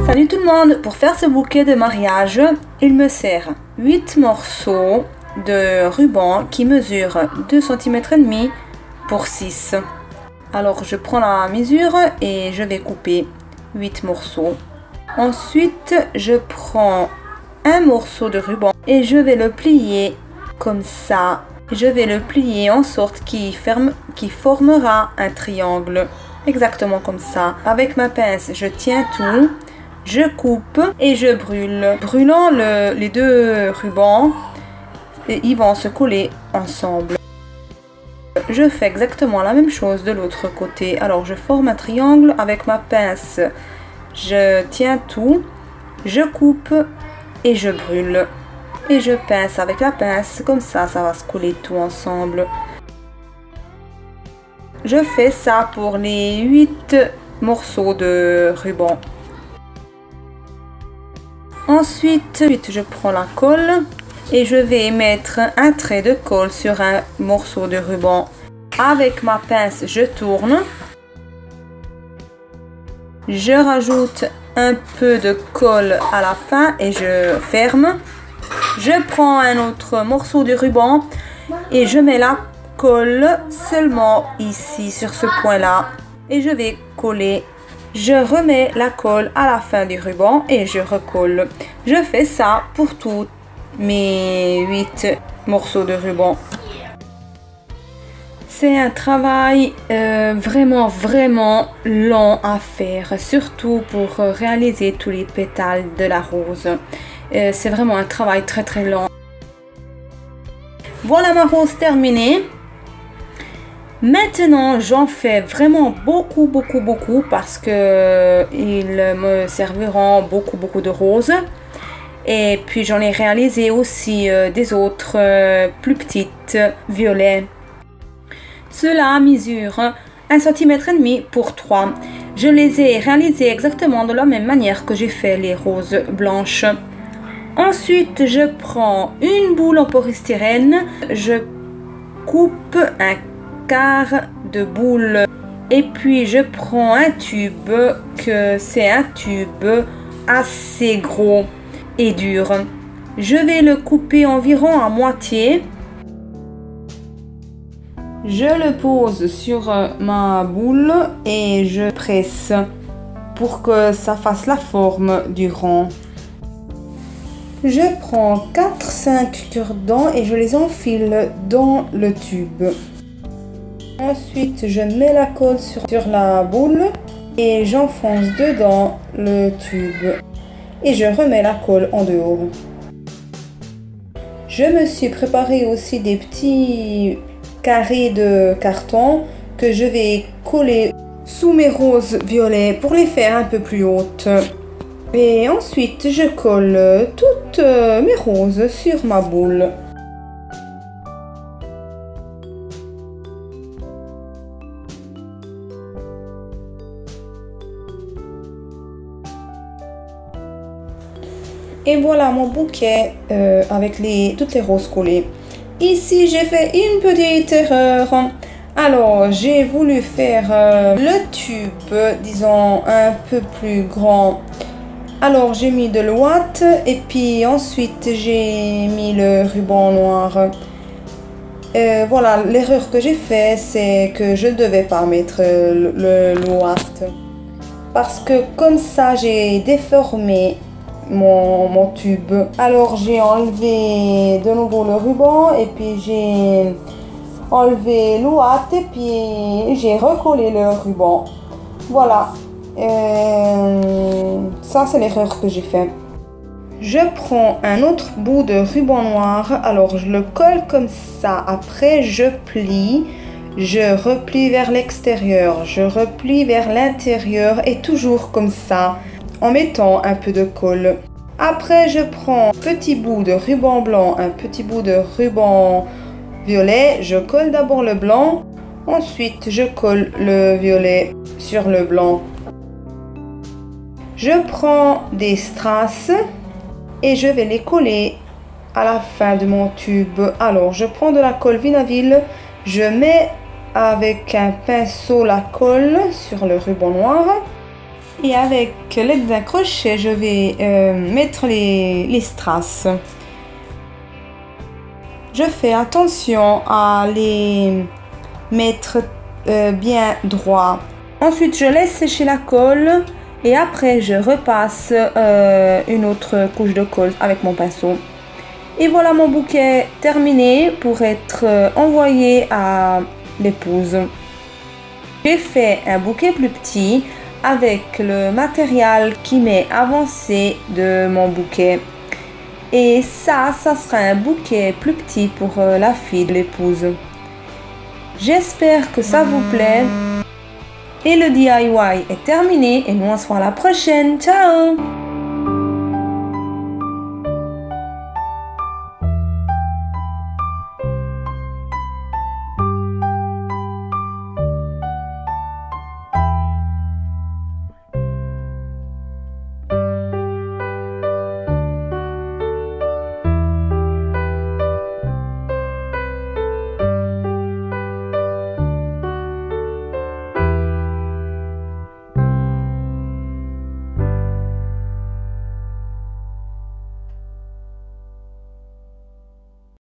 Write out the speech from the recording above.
Salut tout le monde! Pour faire ce bouquet de mariage, il me sert 8 morceaux de ruban qui mesurent 2,5 cm pour 6. Alors je prends la mesure et je vais couper 8 morceaux. Ensuite, je prends un morceau de ruban et je vais le plier comme ça. Je vais le plier en sorte qu'il formera un triangle. Exactement comme ça. Avec ma pince, je tiens tout. Je coupe et je brûle. Brûlant les deux rubans, ils vont se coller ensemble. Je fais exactement la même chose de l'autre côté. Alors je forme un triangle avec ma pince. Je tiens tout, je coupe et je brûle. Et je pince avec la pince, comme ça va se coller tout ensemble. Je fais ça pour les 8 morceaux de ruban. Ensuite, je prends la colle et je vais mettre un trait de colle sur un morceau de ruban. Avec ma pince, je tourne. Je rajoute un peu de colle à la fin et je ferme. Je prends un autre morceau de ruban et je mets la colle seulement ici, sur ce point-là. Et je vais coller. Je remets la colle à la fin du ruban et je recolle. Je fais ça pour tous mes 8 morceaux de ruban. C'est un travail vraiment lent à faire, surtout pour réaliser tous les pétales de la rose. C'est vraiment un travail très lent. Voilà ma rose terminée. Maintenant, j'en fais vraiment beaucoup parce que ils me serviront beaucoup de roses. Et puis j'en ai réalisé aussi des autres plus petites, violets. Cela mesure 1,5 cm pour 3. Je les ai réalisés exactement de la même manière que j'ai fait les roses blanches. Ensuite, je prends une boule en polystyrène, je coupe un quart de boule et puis je prends un tube, que c'est un tube assez gros et dur. Je vais le couper environ à moitié. Je le pose sur ma boule et je presse pour que ça fasse la forme du rond. Je prends 4-5 cure-dents et je les enfile dans le tube. Ensuite, je mets la colle sur la boule et j'enfonce dedans le tube. Et je remets la colle en dehors. Je me suis préparé aussi des petits carrés de carton que je vais coller sous mes roses violets pour les faire un peu plus hautes. Et ensuite, je colle toutes mes roses sur ma boule. Et voilà mon bouquet avec toutes les roses collées. Ici, j'ai fait une petite erreur. Alors, j'ai voulu faire le tube, disons, un peu plus grand. Alors, j'ai mis de l'ouate et puis ensuite, j'ai mis le ruban noir. Voilà, l'erreur que j'ai fait, c'est que je ne devais pas mettre l'ouate. Parce que comme ça, j'ai déformé mon tube. Alors j'ai enlevé de nouveau le ruban et puis j'ai enlevé l'ouate et puis j'ai recollé le ruban. Voilà, ça c'est l'erreur que j'ai fait. Je prends un autre bout de ruban noir, alors je le colle comme ça, après je plie, je replie vers l'extérieur, je replie vers l'intérieur et toujours comme ça, en mettant un peu de colle. Après, je prends un petit bout de ruban blanc, un petit bout de ruban violet. Je colle d'abord le blanc. Ensuite, je colle le violet sur le blanc. Je prends des strass et je vais les coller à la fin de mon tube. Alors, je prends de la colle Vinaville. Je mets avec un pinceau la colle sur le ruban noir. Et avec l'aide d'un crochet, je vais mettre les strass. Je fais attention à les mettre bien droit. Ensuite, je laisse sécher la colle et après, je repasse une autre couche de colle avec mon pinceau. Et voilà mon bouquet terminé pour être envoyé à l'épouse. J'ai fait un bouquet plus petit avec le matériel qui m'est avancé de mon bouquet. Et ça sera un bouquet plus petit pour la fille de l'épouse. J'espère que ça vous plaît. Et le DIY est terminé et nous on se voit à la prochaine. Ciao!